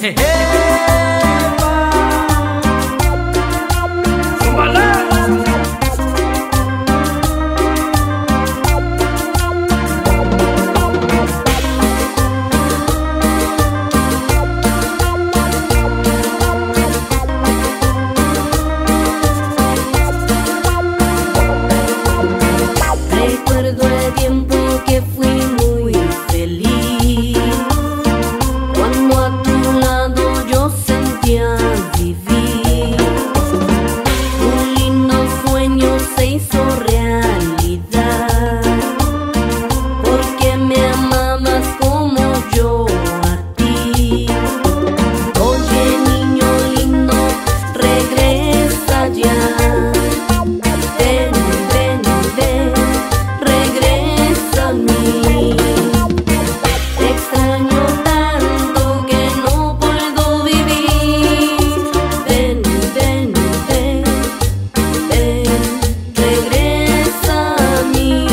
Recuerdo el tiempo que fui muy feliz, cuando a tu lado yo sentía vivir. Un lindo sueño se hizo realidad, porque me amabas como yo a ti. Oye, niño lindo, regresa ya. Ven, ven, ven, regresa a mí. Te extraño tanto que no puedo vivir. Ven, ven, ven, ven, regresa a mí.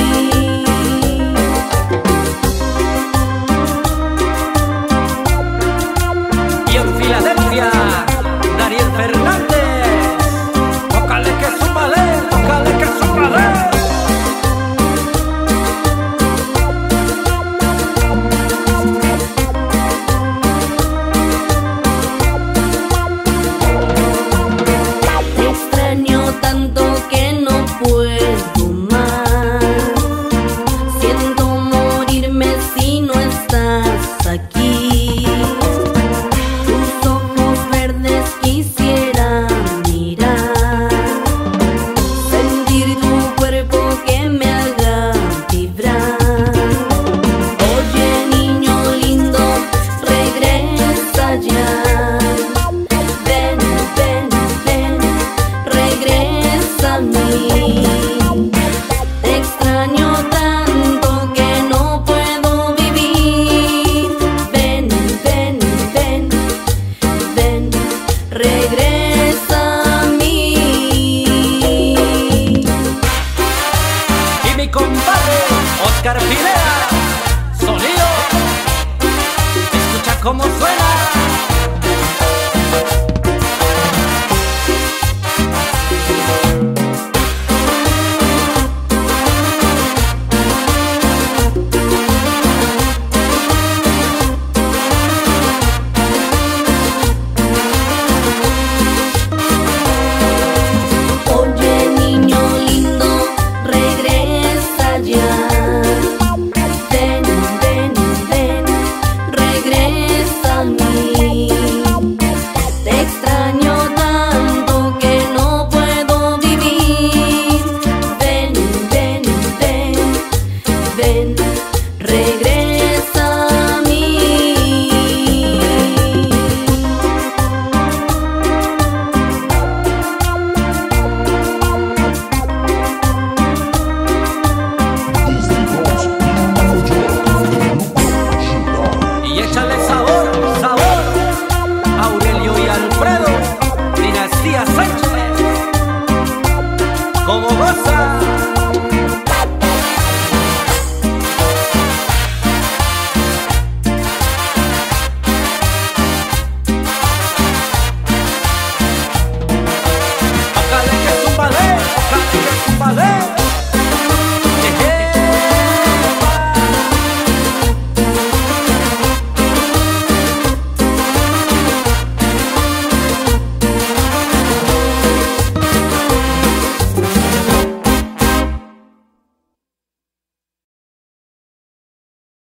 Y en Filadelfia, Daniel Fernández, tócale que súmale, tócale que súmale. Te extraño tanto que no puedo más. Siento morirme si no estás aquí. Tus ojos verdes quisiera mirar, sentir tu cuerpo que me haga vibrar. Oye, niño lindo, regresa ya. Ven, ven, ven, regresa a mí. Te extraño tanto que no puedo vivir. Ven, ven, ven, ven, regresa a mí. Y mi compadre, Oscar Pineda, sonido, escucha cómo suena. Oye, niño lindo, regresa ya. Ven, ven, ven, regresa a mí. Te extraño tanto que no puedo vivir. Ven, ven, ven, ven, regresa.